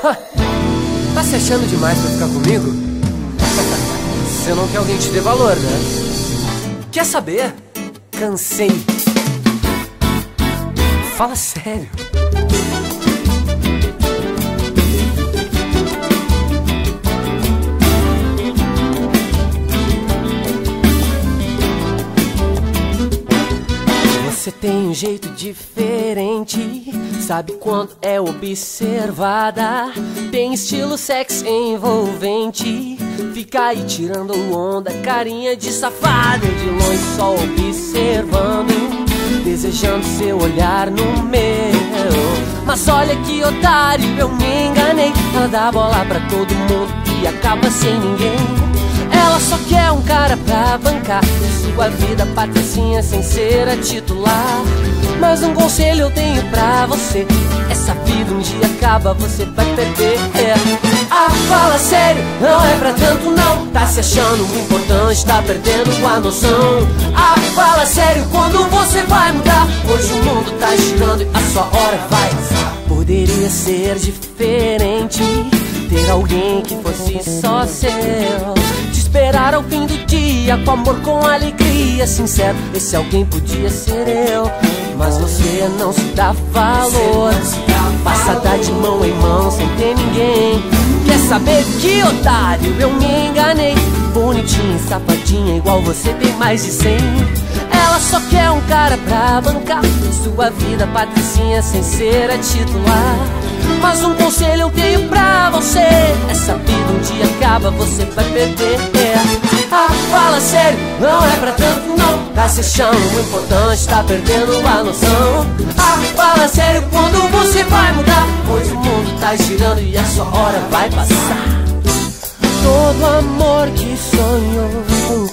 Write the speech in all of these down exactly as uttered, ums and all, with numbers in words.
Tá se achando demais pra ficar comigo? Você não quer alguém te dê valor, né? Quer saber? Cansei. Fala sério. Você tem um jeito diferente, sabe quando é observada, tem estilo sexy envolvente, fica aí tirando onda, carinha de safada, de longe só observando, desejando seu olhar no meu. Mas olha que otário, eu me enganei, ela dá bola pra todo mundo e acaba sem ninguém. Ela só quer um cara pra bancar sua vida, patricinha sem ser a titular. Mas um conselho eu tenho pra você, essa vida um dia acaba, você vai perder. Ah, fala sério, não é pra tanto não, tá se achando importante, tá perdendo a noção. Ah, fala sério, quando você vai mudar? Hoje o mundo tá girando e a sua hora vai. Poderia ser diferente, ter alguém que fosse só seu, te esperar ao fim do dia, com amor, com alegria, sincero, esse alguém podia ser eu. Mas você não se dá valor, passa a dar de mão em mão sem ter ninguém. Quer saber que otário, eu me enganei, bonitinha, safadinha, igual você tem mais de cem. Ela só quer um cara pra bancar sua vida, patricinha, sem ser a titular. Mas um conselho eu tenho pra você, essa vida um dia acaba, você vai perder. Ah, fala sério, não é pra tanto não, tá se achando importante, tá perdendo a noção. Ah, fala sério, quando você vai mudar? Pois o mundo tá girando e a sua hora vai passar. Todo amor que sonhou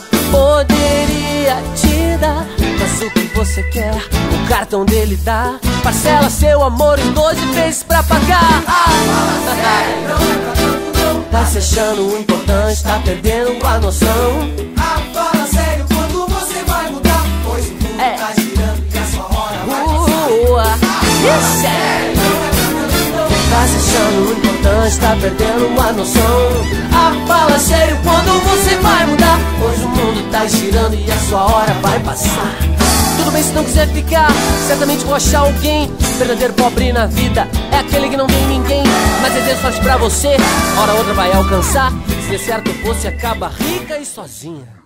poderia te dar, mas o que você quer, o cartão dele dá. Parcela seu amor em doze vezes pra pagar. Ah, fala sério, não é pra tanto não, tá se achando importante, tá perdendo a noção. Ah, fala sério, quando você vai mudar? Pois o mundo é. tá girando e a sua hora vai passar. Ah, sério, não é pra tanto não, tá se achando importante, tá perdendo a noção. Ah, fala sério, quando você vai mudar? Pois o mundo tá girando e a sua hora vai passar. Tudo bem se não quiser ficar, certamente vou achar alguém. Verdadeiro pobre na vida é aquele que não tem ninguém. Mas desejo sorte pra você, hora ou outra vai alcançar. Se der certo você acaba rica e sozinha.